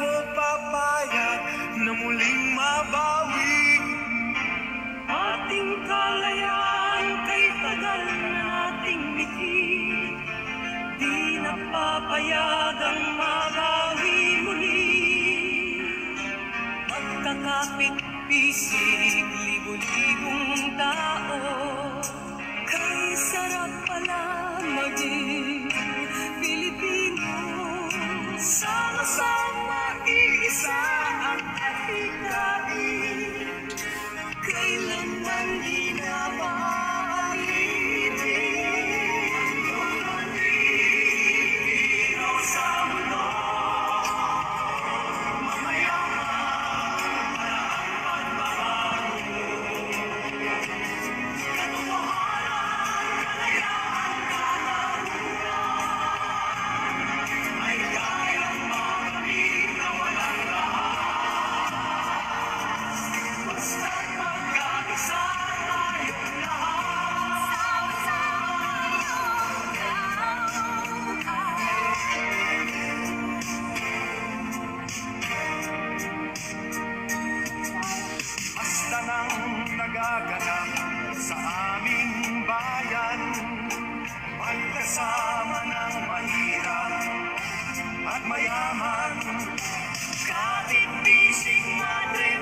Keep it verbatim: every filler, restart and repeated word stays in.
ako papayag na muling mabawi ating kalayaan kay tagal nating bitin. Di na papayagang mabawi muli. Magkakapit-pisig, libo-libong tao, kay sarap pala maging Pilipino. Sama-sama iisa ang ating daig, kailanman di na maalitin. Mga Pilipino sa mundo, mamayaman ang pagbabago. Katotohanan, kalayaan, kalahuran ay kayang makamit na walang lahat. Basta't magkakisa tayong lahat. Basta nang nagaganap sa aming bayan, magkasama ng mahirap at mayaman, kapit-bisig, madre